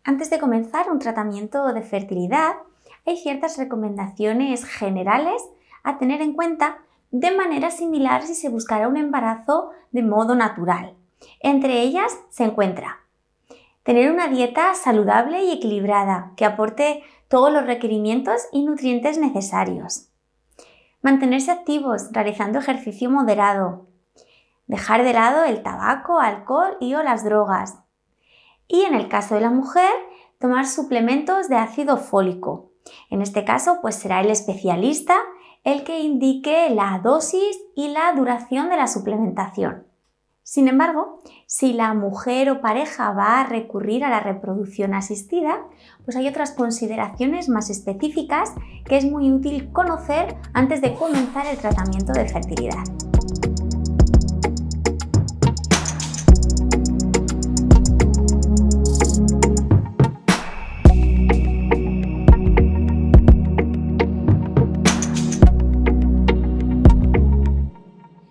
Antes de comenzar un tratamiento de fertilidad, hay ciertas recomendaciones generales a tener en cuenta de manera similar si se buscara un embarazo de modo natural. Entre ellas se encuentra tener una dieta saludable y equilibrada que aporte todos los requerimientos y nutrientes necesarios. Mantenerse activos realizando ejercicio moderado. Dejar de lado el tabaco, alcohol o las drogas. Y en el caso de la mujer, tomar suplementos de ácido fólico. En este caso, pues será el especialista el que indique la dosis y la duración de la suplementación. Sin embargo, si la mujer o pareja va a recurrir a la reproducción asistida, pues hay otras consideraciones más específicas que es muy útil conocer antes de comenzar el tratamiento de fertilidad.